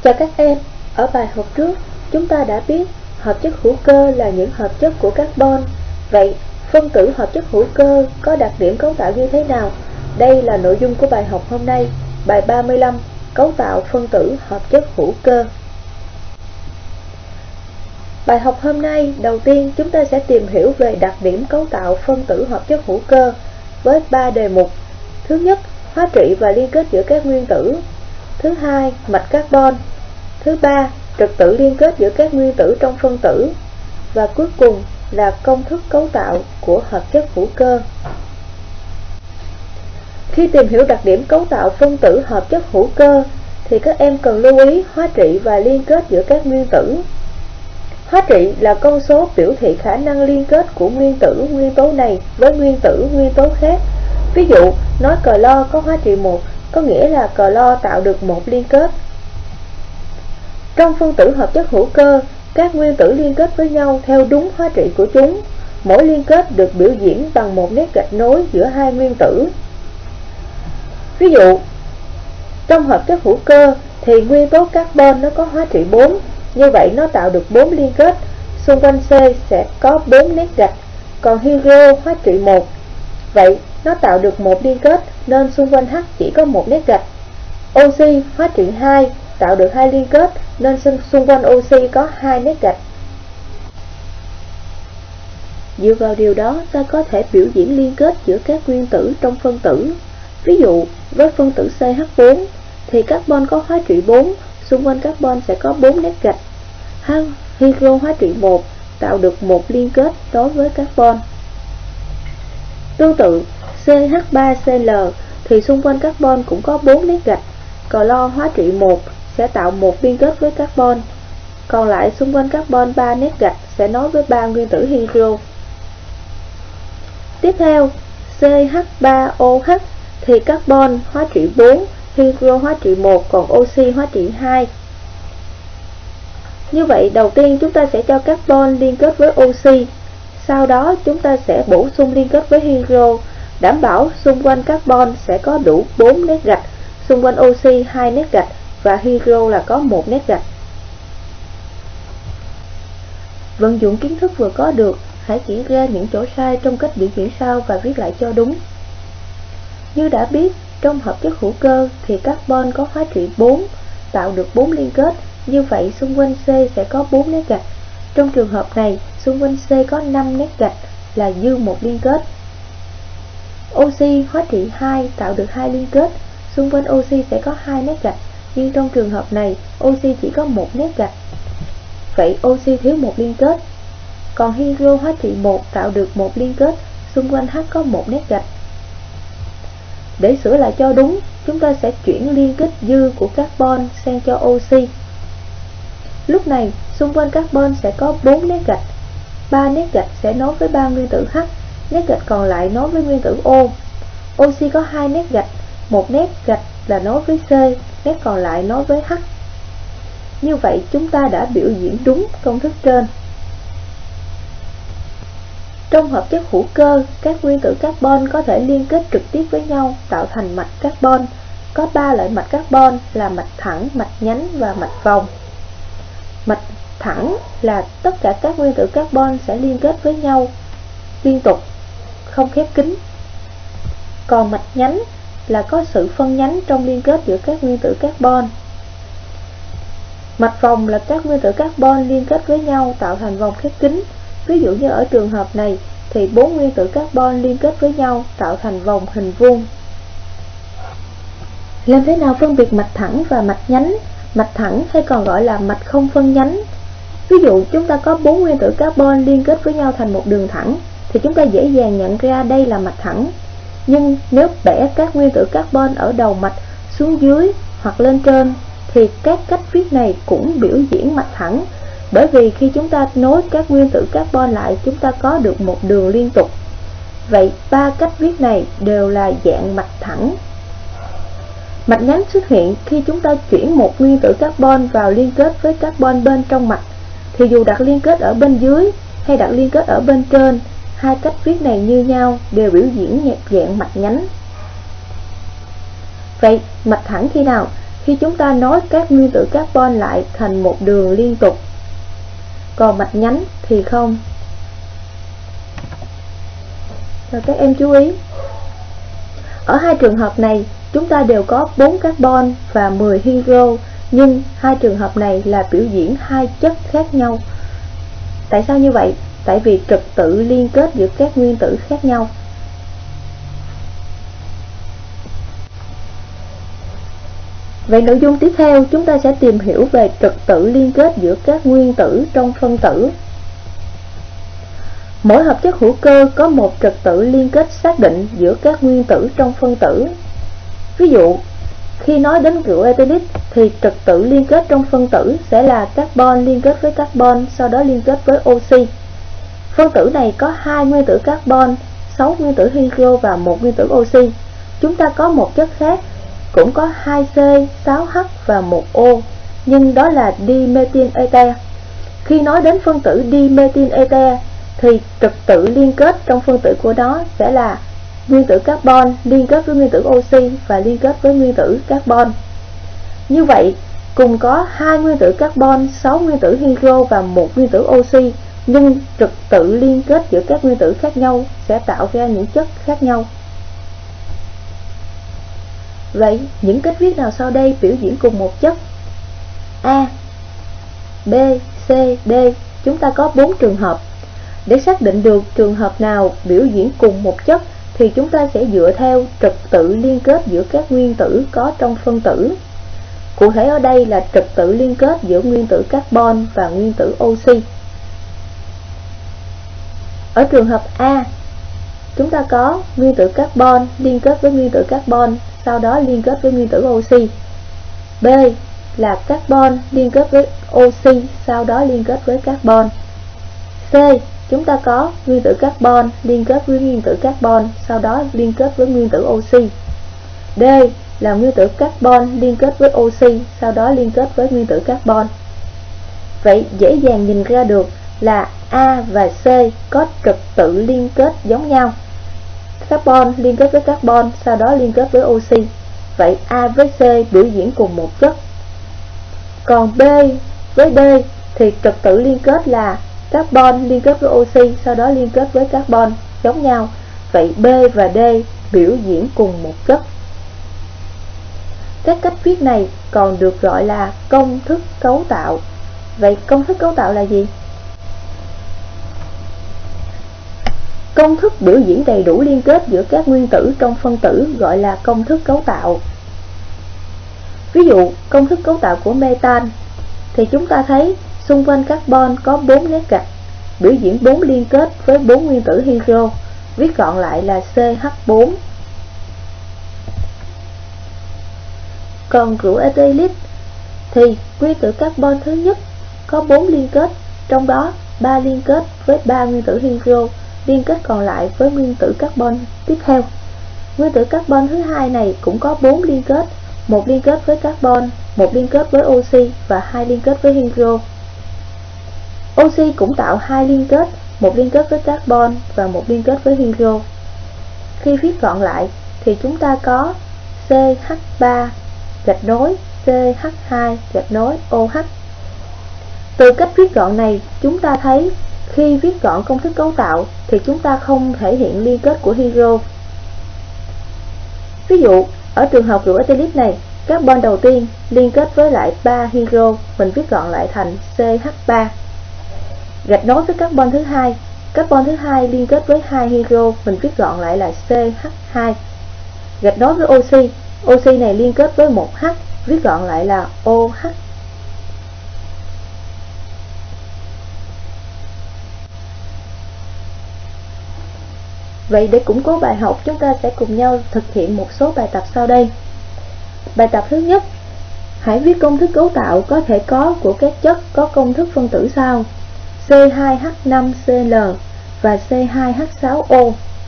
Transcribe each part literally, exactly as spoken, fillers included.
Chào các em, ở bài học trước chúng ta đã biết hợp chất hữu cơ là những hợp chất của carbon. Vậy phân tử hợp chất hữu cơ có đặc điểm cấu tạo như thế nào? Đây là nội dung của bài học hôm nay, bài ba mươi lăm, cấu tạo phân tử hợp chất hữu cơ. Bài học hôm nay, đầu tiên chúng ta sẽ tìm hiểu về đặc điểm cấu tạo phân tử hợp chất hữu cơ với ba đề mục. Thứ nhất, hóa trị và liên kết giữa các nguyên tử. Thứ hai, mạch carbon. Thứ ba, trật tự liên kết giữa các nguyên tử trong phân tử. Và cuối cùng là công thức cấu tạo của hợp chất hữu cơ. Khi tìm hiểu đặc điểm cấu tạo phân tử hợp chất hữu cơ thì các em cần lưu ý hóa trị và liên kết giữa các nguyên tử. Hóa trị là con số biểu thị khả năng liên kết của nguyên tử nguyên tố này với nguyên tử nguyên tố khác. Ví dụ, nói clo có hóa trị một, có nghĩa là clo tạo được một liên kết. Trong phân tử hợp chất hữu cơ, các nguyên tử liên kết với nhau theo đúng hóa trị của chúng. Mỗi liên kết được biểu diễn bằng một nét gạch nối giữa hai nguyên tử. Ví dụ, trong hợp chất hữu cơ thì nguyên tố carbon nó có hóa trị bốn, như vậy nó tạo được bốn liên kết, xung quanh C sẽ có bốn nét gạch, còn hydro hóa trị một, vậy nó tạo được một liên kết nên xung quanh H chỉ có một nét gạch. Oxy hóa trị hai tạo được hai liên kết nên xung quanh oxy có hai nét gạch. Dựa vào điều đó, ta có thể biểu diễn liên kết giữa các nguyên tử trong phân tử. Ví dụ, với phân tử C H bốn thì carbon có hóa trị bốn, xung quanh carbon sẽ có bốn nét gạch. Hydro hóa trị một tạo được một liên kết đối với carbon. Tương tự, C H ba C L thì xung quanh carbon cũng có bốn nét gạch. Clo hóa trị một sẽ tạo một liên kết với carbon, còn lại xung quanh carbon ba nét gạch sẽ nối với ba nguyên tử hydro. Tiếp theo, C H ba O H thì carbon hóa trị bốn, hydro hóa trị một, còn oxy hóa trị hai. Như vậy, đầu tiên chúng ta sẽ cho carbon liên kết với oxy, sau đó chúng ta sẽ bổ sung liên kết với hydro, đảm bảo xung quanh carbon sẽ có đủ bốn nét gạch, xung quanh oxy hai nét gạch và hydro là có một nét gạch. Vận dụng kiến thức vừa có được, hãy chỉ ra những chỗ sai trong cách biểu diễn sau và viết lại cho đúng. Như đã biết, trong hợp chất hữu cơ thì carbon có hóa trị bốn, tạo được bốn liên kết, như vậy xung quanh C sẽ có bốn nét gạch. Trong trường hợp này, xung quanh C có năm nét gạch là dư một liên kết. Oxy hóa trị hai tạo được hai liên kết, xung quanh oxy sẽ có hai nét gạch, nhưng trong trường hợp này oxy chỉ có một nét gạch. Vậy oxy thiếu một liên kết. Còn hydro hóa trị một tạo được một liên kết, xung quanh H có một nét gạch. Để sửa lại cho đúng, chúng ta sẽ chuyển liên kết dư của carbon sang cho oxy. Lúc này, xung quanh carbon sẽ có bốn nét gạch. ba nét gạch sẽ nối với ba nguyên tử H, nét gạch còn lại nối với nguyên tử O. Oxy có hai nét gạch, một nét gạch là nối với C, nét còn lại nối với H. Như vậy, chúng ta đã biểu diễn đúng công thức trên. Trong hợp chất hữu cơ, các nguyên tử carbon có thể liên kết trực tiếp với nhau tạo thành mạch carbon. Có ba loại mạch carbon là mạch thẳng, mạch nhánh và mạch vòng. Mạch thẳng là tất cả các nguyên tử carbon sẽ liên kết với nhau liên tục, không khép kín. Còn mạch nhánh là có sự phân nhánh trong liên kết giữa các nguyên tử carbon. Mạch vòng là các nguyên tử carbon liên kết với nhau tạo thành vòng khép kín. Ví dụ như ở trường hợp này thì bốn nguyên tử carbon liên kết với nhau tạo thành vòng hình vuông. Làm thế nào phân biệt mạch thẳng và mạch nhánh? Mạch thẳng hay còn gọi là mạch không phân nhánh. Ví dụ chúng ta có bốn nguyên tử carbon liên kết với nhau thành một đường thẳng thì chúng ta dễ dàng nhận ra đây là mạch thẳng. Nhưng nếu bẻ các nguyên tử carbon ở đầu mạch xuống dưới hoặc lên trên thì các cách viết này cũng biểu diễn mạch thẳng, bởi vì khi chúng ta nối các nguyên tử carbon lại chúng ta có được một đường liên tục. Vậy ba cách viết này đều là dạng mạch thẳng. Mạch nhánh xuất hiện khi chúng ta chuyển một nguyên tử carbon vào liên kết với carbon bên trong mạch, thì dù đặt liên kết ở bên dưới hay đặt liên kết ở bên trên, hai cách viết này như nhau, đều biểu diễn dạng mạch nhánh. Vậy mạch thẳng khi nào? khi chúng ta nối các nguyên tử carbon lại thành một đường liên tục. Còn mạch nhánh thì không. Rồi các em chú ý, ở hai trường hợp này chúng ta đều có bốn carbon và mười hydro, nhưng hai trường hợp này là biểu diễn hai chất khác nhau. Tại sao như vậy? Tại vì trật tự liên kết giữa các nguyên tử khác nhau. Vậy nội dung tiếp theo chúng ta sẽ tìm hiểu về trật tự liên kết giữa các nguyên tử trong phân tử. Mỗi hợp chất hữu cơ có một trật tự liên kết xác định giữa các nguyên tử trong phân tử. Ví dụ, khi nói đến rượu ethylic thì trật tự liên kết trong phân tử sẽ là carbon liên kết với carbon, sau đó liên kết với oxy. Phân tử này có hai nguyên tử carbon, sáu nguyên tử hydro và một nguyên tử oxy. Chúng ta có một chất khác cũng có hai C, sáu H và một O, nhưng đó là dimethyl ether. Khi nói đến phân tử dimethyl ether thì trật tự liên kết trong phân tử của nó sẽ là nguyên tử carbon liên kết với nguyên tử oxy và liên kết với nguyên tử carbon. Như vậy, cùng có hai nguyên tử carbon, sáu nguyên tử hydro và một nguyên tử oxy, nhưng trật tự liên kết giữa các nguyên tử khác nhau sẽ tạo ra những chất khác nhau. Vậy, những cách viết nào sau đây biểu diễn cùng một chất? A, B, C, D. Chúng ta có bốn trường hợp. Để xác định được trường hợp nào biểu diễn cùng một chất thì chúng ta sẽ dựa theo trật tự liên kết giữa các nguyên tử có trong phân tử. Cụ thể ở đây là trật tự liên kết giữa nguyên tử carbon và nguyên tử oxy. Ở trường hợp A, chúng ta có nguyên tử carbon liên kết với nguyên tử carbon, sau đó liên kết với nguyên tử oxy. B là carbon liên kết với oxy, sau đó liên kết với carbon. C, chúng ta có nguyên tử carbon liên kết với nguyên tử carbon, sau đó liên kết với nguyên tử oxy. D là nguyên tử carbon liên kết với oxy, sau đó liên kết với nguyên tử carbon. Vậy dễ dàng nhìn ra được là A và C có trật tự liên kết giống nhau. Carbon liên kết với carbon, sau đó liên kết với oxy. Vậy A với C biểu diễn cùng một chất. Còn B với D thì trật tự liên kết là carbon liên kết với oxy, sau đó liên kết với carbon giống nhau. Vậy B và D biểu diễn cùng một chất. Các cách viết này còn được gọi là công thức cấu tạo. Vậy công thức cấu tạo là gì? Công thức biểu diễn đầy đủ liên kết giữa các nguyên tử trong phân tử gọi là công thức cấu tạo. Ví dụ, công thức cấu tạo của metan thì chúng ta thấy xung quanh carbon có bốn nét gạch, biểu diễn bốn liên kết với bốn nguyên tử hydro, viết gọn lại là C H bốn. Còn rượu ethylic thì nguyên tử carbon thứ nhất có bốn liên kết, trong đó ba liên kết với ba nguyên tử hydro, liên kết còn lại với nguyên tử carbon tiếp theo. Nguyên tử carbon thứ hai này cũng có bốn liên kết, một liên kết với carbon, một liên kết với oxy và hai liên kết với hydro. Oxy cũng tạo hai liên kết, một liên kết với carbon và một liên kết với hydro. Khi viết gọn lại thì chúng ta có C H ba gạch nối C H hai gạch nối O H. Từ cách viết gọn này chúng ta thấy khi viết gọn công thức cấu tạo thì chúng ta không thể hiện liên kết của hydro. Ví dụ, ở trường hợp rượu ethylic này, carbon đầu tiên liên kết với lại ba hydro, mình viết gọn lại thành C H ba. Gạch nối với carbon thứ hai, carbon thứ hai liên kết với hai hydro, mình viết gọn lại là C H hai. Gạch nối với oxy, oxy này liên kết với một H, viết gọn lại là O H. Vậy để củng cố bài học, chúng ta sẽ cùng nhau thực hiện một số bài tập sau đây. Bài tập thứ nhất, hãy viết công thức cấu tạo có thể có của các chất có công thức phân tử sau: C hai H năm C L và C hai H sáu O.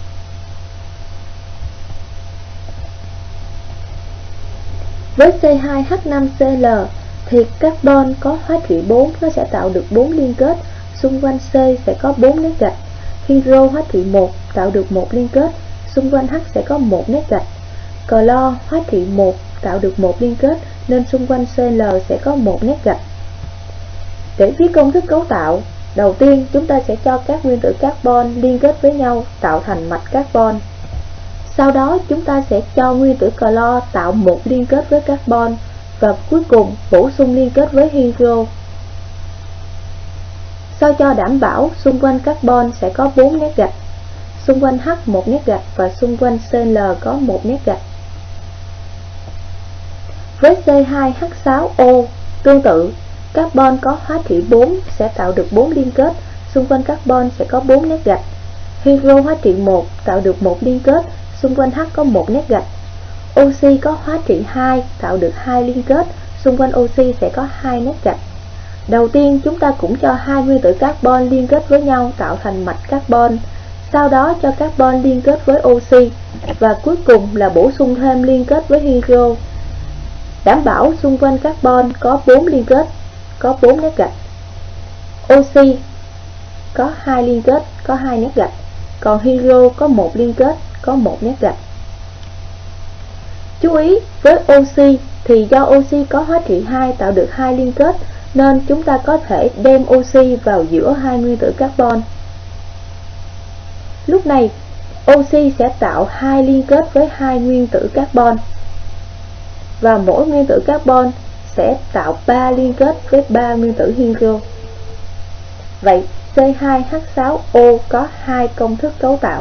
Với C hai H năm C L thì carbon có hóa trị bốn, nó sẽ tạo được bốn liên kết, xung quanh C sẽ có bốn nét gạch. Hydro hóa trị một tạo được một liên kết, xung quanh H sẽ có một nét gạch. Clo hóa trị một tạo được một liên kết, nên xung quanh xê lờ sẽ có một nét gạch. Để viết công thức cấu tạo, đầu tiên chúng ta sẽ cho các nguyên tử carbon liên kết với nhau tạo thành mạch carbon. Sau đó chúng ta sẽ cho nguyên tử clo tạo một liên kết với carbon, và cuối cùng bổ sung liên kết với hydro. Sao cho đảm bảo xung quanh carbon sẽ có bốn nét gạch, xung quanh H một nét gạch và xung quanh xê lờ có một nét gạch. Với xê hai H sáu O tương tự, carbon có hóa trị bốn sẽ tạo được bốn liên kết, xung quanh carbon sẽ có bốn nét gạch. Hydro hóa trị một tạo được một liên kết, xung quanh H có một nét gạch. Oxy có hóa trị hai tạo được hai liên kết, xung quanh oxy sẽ có hai nét gạch. Đầu tiên chúng ta cũng cho hai nguyên tử carbon liên kết với nhau tạo thành mạch carbon, sau đó cho carbon liên kết với oxy, và cuối cùng là bổ sung thêm liên kết với hydro, đảm bảo xung quanh carbon có bốn liên kết, có bốn nét gạch. Oxy có hai liên kết, có hai nét gạch, còn hydro có một liên kết, có một nét gạch. Chú ý, với oxy thì do oxy có hóa trị hai tạo được hai liên kết, nên chúng ta có thể đem oxy vào giữa hai nguyên tử carbon. Lúc này, oxy sẽ tạo hai liên kết với hai nguyên tử carbon, và mỗi nguyên tử carbon sẽ tạo ba liên kết với ba nguyên tử hydro. Vậy xê hai H sáu O có hai công thức cấu tạo.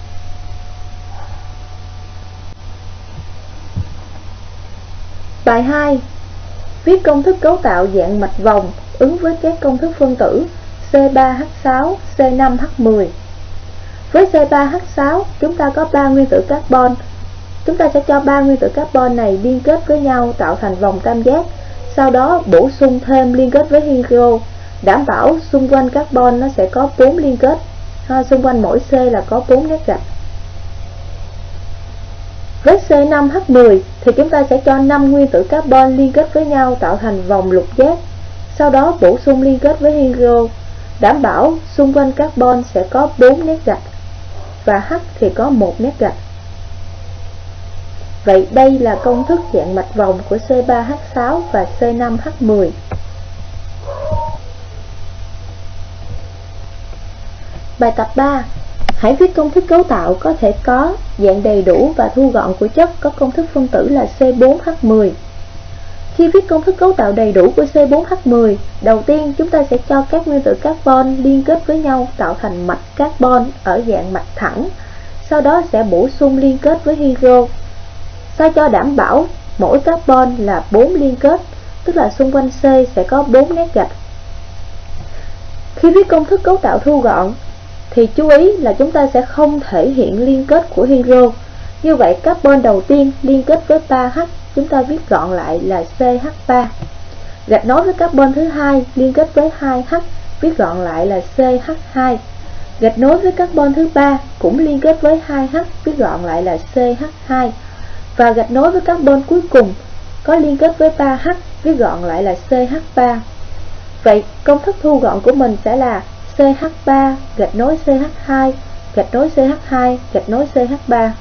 Bài hai. Viết công thức cấu tạo dạng mạch vòng ứng với các công thức phân tử xê ba H sáu, xê năm H mười. Với xê ba H sáu, chúng ta có ba nguyên tử carbon. Chúng ta sẽ cho ba nguyên tử carbon này liên kết với nhau tạo thành vòng tam giác, sau đó bổ sung thêm liên kết với hydro, đảm bảo xung quanh carbon nó sẽ có bốn liên kết, ha, xung quanh mỗi C là có bốn nét gạch. Với xê năm H mười thì chúng ta sẽ cho năm nguyên tử carbon liên kết với nhau tạo thành vòng lục giác, sau đó bổ sung liên kết với hydro, đảm bảo xung quanh carbon sẽ có bốn nét gạch và H thì có một nét gạch. Vậy đây là công thức dạng mạch vòng của xê ba H sáu và xê năm H mười. Bài tập ba. Hãy viết công thức cấu tạo có thể có dạng đầy đủ và thu gọn của chất có công thức phân tử là xê bốn H mười. Khi viết công thức cấu tạo đầy đủ của xê bốn H mười, đầu tiên chúng ta sẽ cho các nguyên tử carbon liên kết với nhau tạo thành mạch carbon ở dạng mạch thẳng, sau đó sẽ bổ sung liên kết với hydro. Sao cho đảm bảo mỗi carbon là bốn liên kết, tức là xung quanh C sẽ có bốn nét gạch. Khi viết công thức cấu tạo thu gọn thì chú ý là chúng ta sẽ không thể hiện liên kết của hydro. Như vậy carbon đầu tiên liên kết với ba H, chúng ta viết gọn lại là xê hát ba. Gạch nối với carbon thứ hai liên kết với hai H, viết gọn lại là xê hát hai. Gạch nối với carbon thứ ba cũng liên kết với hai H, viết gọn lại là xê hát hai. Và gạch nối với carbon cuối cùng có liên kết với ba H, viết gọn lại là xê hát ba. Vậy công thức thu gọn của mình sẽ là xê hát ba gạch nối xê hát hai gạch nối xê hát hai gạch nối xê hát ba.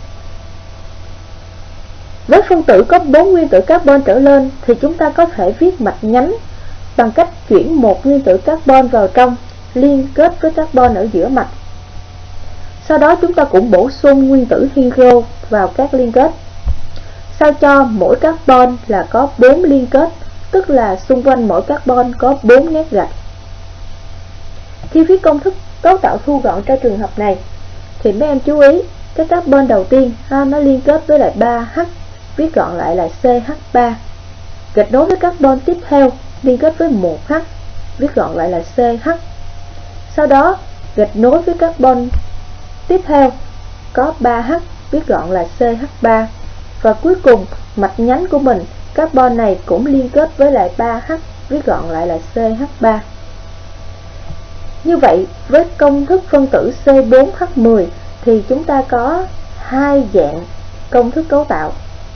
Với phân tử có bốn nguyên tử carbon trở lên thì chúng ta có thể viết mạch nhánh bằng cách chuyển một nguyên tử carbon vào trong, liên kết với carbon ở giữa mạch. Sau đó chúng ta cũng bổ sung nguyên tử hydro vào các liên kết, sao cho mỗi carbon là có bốn liên kết, tức là xung quanh mỗi carbon có bốn nét gạch. Khi viết công thức cấu tạo thu gọn cho trường hợp này thì mấy em chú ý cái carbon đầu tiên ha, nó liên kết với lại ba H, viết gọn lại là xê hát ba. Gạch nối với carbon tiếp theo liên kết với một H, viết gọn lại là xê hát. Sau đó gạch nối với carbon tiếp theo có ba H, viết gọn là xê hát ba. Và cuối cùng mạch nhánh của mình, carbon này cũng liên kết với lại ba H, viết gọn lại là xê hát ba. Như vậy với công thức phân tử xê bốn H mười thì chúng ta có hai dạng công thức cấu tạo.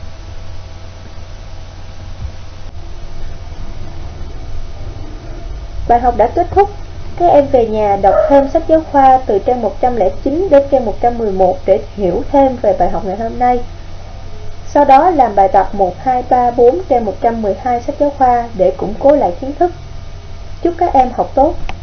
Bài học đã kết thúc. Các em về nhà đọc thêm sách giáo khoa từ trang một trăm lẻ chín đến trang một trăm mười một để hiểu thêm về bài học ngày hôm nay. Sau đó làm bài tập một, hai, ba, bốn trên một trăm mười hai sách giáo khoa để củng cố lại kiến thức. Chúc các em học tốt.